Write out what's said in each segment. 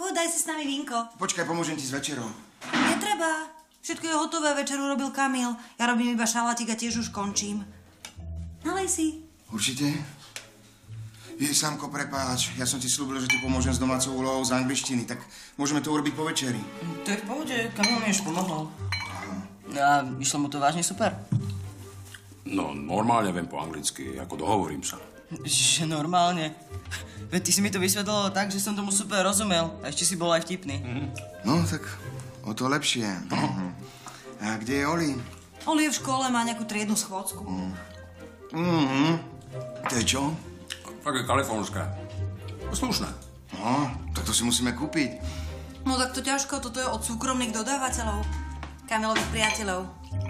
Daj si s nami vínko. Počkaj, pomôžem ti s večerou. Netreba. Všetko je hotové, večeru robil Kamil. Ja robím iba šalatík a tiež už končím. Nalej si. Určite? Sámko, prepáč. Ja som ti slúbil, že ti pomôžem s domácou úlohou z angličtiny, tak môžeme to urobiť po večeri. To je v pohode, Kamil mi už pomohol. A išlo mu to vážne super. No, normálne viem po anglicky, ako dohovorím sa. Že normálne? Veď ty si mi to vysvetlil tak, že som tomu super rozumel. A ešte si bol aj vtipný. No, tak o to lepšie. A kde je Oli? Oli je v škole, má nejakú triednu schôdzku. To je čo? Také kalifornské. Slušné. No, tak to si musíme kúpiť. No tak to ťažko, toto je od súkromných dodávateľov. Kamilových priateľov.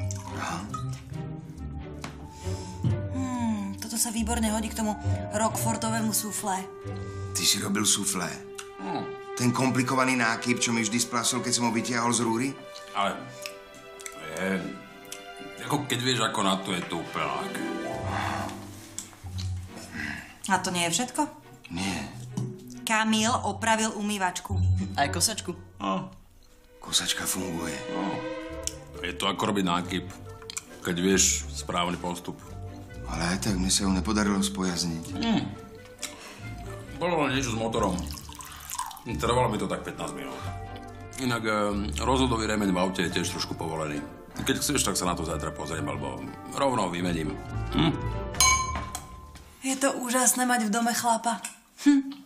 Toto sa výborne hodí k tomu roquefortovému suflé. Ty si robil suflé? Ten komplikovaný nákyp, čo mi vždy splásil, keď som ho vytiahol z rúry? Ale je... Ako keď vieš, ako na to je to úplne ľahké. A to nie je všetko? Nie. Kamil opravil umývačku. Aj kosačku. Kosačka funguje. Je to ako robiť nákyp, keď vieš správny postup. Ale aj tak mne sa ju nepodarilo spojazniť. Bolo len niečo s motorom. Trvalo mi to tak 15 minút. Inak rozhodový remeň v aute je tiež trošku povolený. Keď chceš, tak sa na to zajtra pozriem, alebo rovno vymením. Je to úžasné mať v dome chlapa.